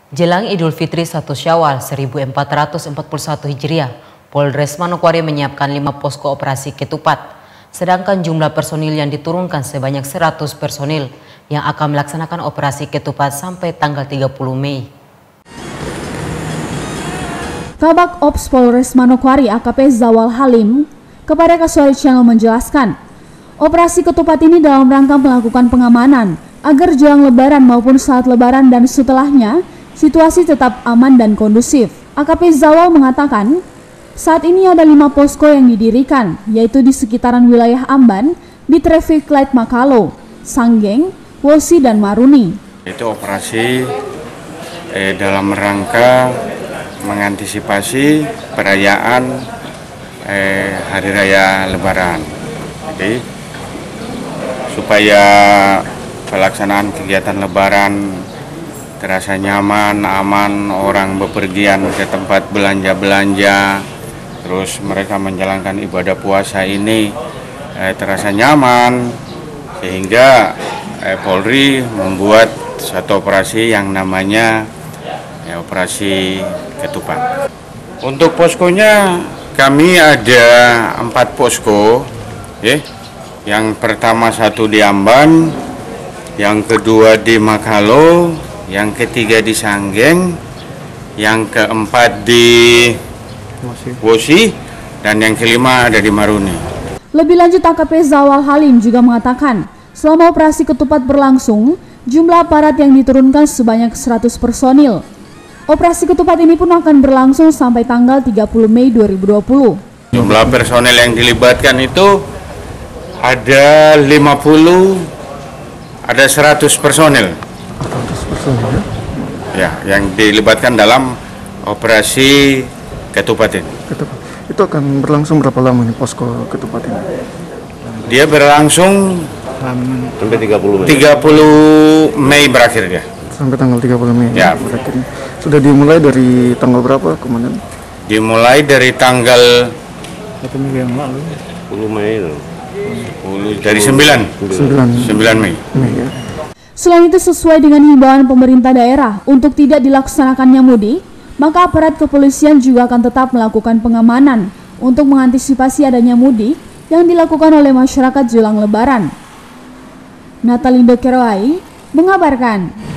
Jelang Idul Fitri 1 Syawal 1441 Hijriah, Polres Manokwari menyiapkan 5 posko operasi ketupat. Sedangkan jumlah personil yang diturunkan sebanyak 100 personil yang akan melaksanakan operasi ketupat sampai tanggal 30 Mei. Kabak Ops Polres Manokwari AKP Zawal Halim kepada Kasuari Channel menjelaskan, operasi ketupat ini dalam rangka melakukan pengamanan agar jelang Lebaran maupun saat Lebaran dan setelahnya situasi tetap aman dan kondusif. AKP Zawal mengatakan, saat ini ada 5 posko yang didirikan, yaitu di sekitaran wilayah Amban, di Traffic Light Makalo, Sanggeng, Wosi, dan Maruni. Itu operasi dalam rangka mengantisipasi perayaan Hari Raya Lebaran. Jadi supaya pelaksanaan kegiatan Lebaran terasa nyaman, aman, orang bepergian ke tempat belanja-belanja, terus mereka menjalankan ibadah puasa ini terasa nyaman, sehingga Polri membuat satu operasi yang namanya operasi ketupat. Untuk poskonya kami ada 4 posko, yang pertama 1 di Amban, yang kedua di Makalo, yang ketiga di Sanggeng, yang keempat di Wosi, dan yang kelima ada di Maruni. Lebih lanjut, AKP Zawal Halim juga mengatakan, selama operasi ketupat berlangsung, jumlah aparat yang diturunkan sebanyak 100 personil. Operasi ketupat ini pun akan berlangsung sampai tanggal 30 Mei 2020. Jumlah personil yang dilibatkan itu ada 50, ada 100 personil. Ya, yang dilibatkan dalam operasi ketupat ini. Itu akan berlangsung berapa lama nih posko ketupat ini? Dia berlangsung sampai 30 Mei. 30 Mei berakhir dia. Sampai tanggal 30 Mei. Ya. Berakhirnya. Sudah dimulai dari tanggal berapa, Komandan? Dimulai dari tanggal 1 minggu yang lalu. 10 Mei. 10 dari 9 Mei. Ya. Selain itu, sesuai dengan himbauan pemerintah daerah untuk tidak dilaksanakannya mudik, maka aparat kepolisian juga akan tetap melakukan pengamanan untuk mengantisipasi adanya mudik yang dilakukan oleh masyarakat jelang Lebaran. Natalindo Keroai mengabarkan.